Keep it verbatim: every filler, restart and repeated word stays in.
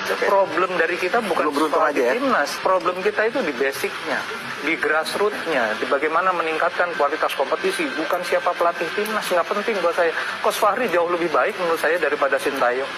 Problem dari kita bukan soal di aja, ya? timnas. Problem kita itu di basicnya, di grassroots-nya, di bagaimana meningkatkan kualitas kompetisi. Bukan siapa pelatih timnas, nggak penting buat saya. Coach Fahri jauh lebih baik menurut saya daripada Sintayong.